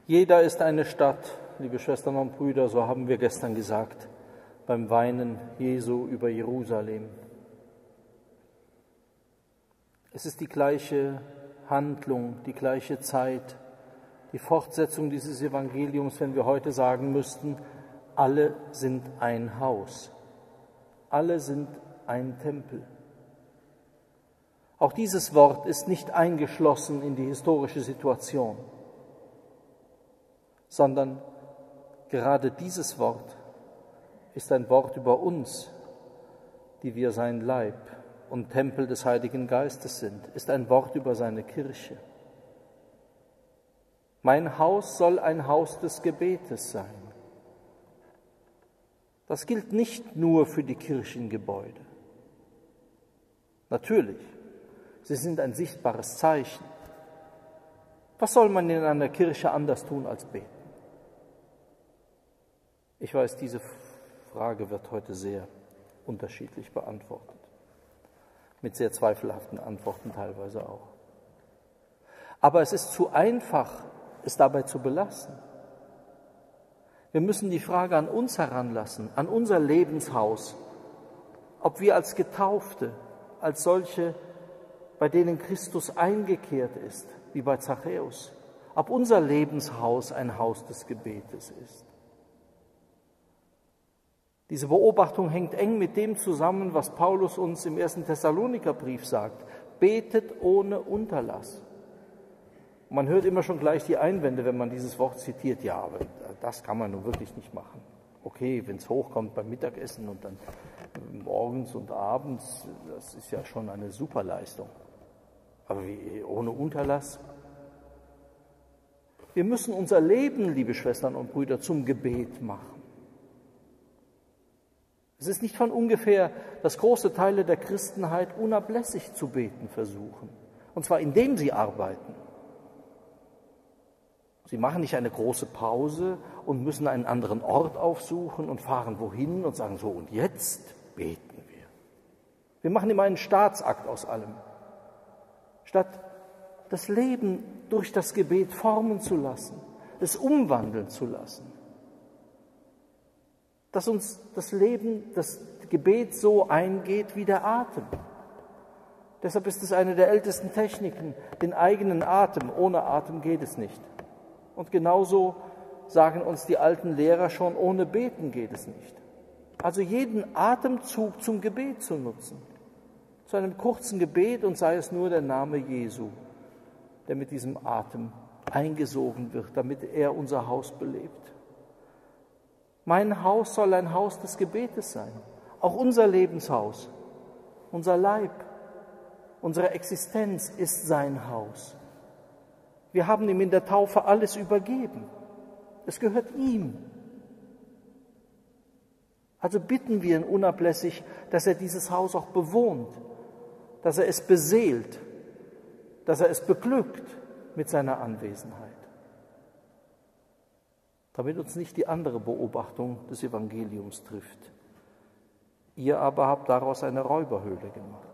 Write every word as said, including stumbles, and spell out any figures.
Jeder ist eine Stadt, liebe Schwestern und Brüder, so haben wir gestern gesagt, beim Weinen Jesu über Jerusalem. Es ist die gleiche Handlung, die gleiche Zeit, die Fortsetzung dieses Evangeliums, wenn wir heute sagen müssten, alle sind ein Haus, alle sind ein Tempel. Auch dieses Wort ist nicht eingeschlossen in die historische Situation, sondern gerade dieses Wort ist ein Wort über uns, die wir sein Leib und Tempel des Heiligen Geistes sind, ist ein Wort über seine Kirche. Mein Haus soll ein Haus des Gebetes sein. Das gilt nicht nur für die Kirchengebäude. Natürlich, sie sind ein sichtbares Zeichen. Was soll man in einer Kirche anders tun als beten? Ich weiß, diese Frage wird heute sehr unterschiedlich beantwortet, mit sehr zweifelhaften Antworten teilweise auch. Aber es ist zu einfach, es dabei zu belassen. Wir müssen die Frage an uns heranlassen, an unser Lebenshaus, ob wir als Getaufte, als solche, bei denen Christus eingekehrt ist, wie bei Zachäus, ob unser Lebenshaus ein Haus des Gebetes ist. Diese Beobachtung hängt eng mit dem zusammen, was Paulus uns im ersten Thessalonikerbrief sagt. Betet ohne Unterlass. Und man hört immer schon gleich die Einwände, wenn man dieses Wort zitiert. Ja, aber das kann man nun wirklich nicht machen. Okay, wenn es hochkommt beim Mittagessen und dann morgens und abends, das ist ja schon eine Superleistung. Aber wie, ohne Unterlass? Wir müssen unser Leben, liebe Schwestern und Brüder, zum Gebet machen. Es ist nicht von ungefähr, dass große Teile der Christenheit unablässig zu beten versuchen. Und zwar indem sie arbeiten. Sie machen nicht eine große Pause und müssen einen anderen Ort aufsuchen und fahren wohin und sagen so, und jetzt beten wir. Wir machen immer einen Staatsakt aus allem. Statt das Leben durch das Gebet formen zu lassen, es umwandeln zu lassen. Dass uns das Leben, das Gebet so eingeht wie der Atem. Deshalb ist es eine der ältesten Techniken, den eigenen Atem. Ohne Atem geht es nicht. Und genauso sagen uns die alten Lehrer schon, ohne Beten geht es nicht. Also jeden Atemzug zum Gebet zu nutzen. Zu einem kurzen Gebet und sei es nur der Name Jesu, der mit diesem Atem eingesogen wird, damit er unser Haus belebt. Mein Haus soll ein Haus des Gebetes sein. Auch unser Lebenshaus, unser Leib, unsere Existenz ist sein Haus. Wir haben ihm in der Taufe alles übergeben. Es gehört ihm. Also bitten wir ihn unablässig, dass er dieses Haus auch bewohnt, dass er es beseelt, dass er es beglückt mit seiner Anwesenheit. Damit uns nicht die andere Beobachtung des Evangeliums trifft. Ihr aber habt daraus eine Räuberhöhle gemacht.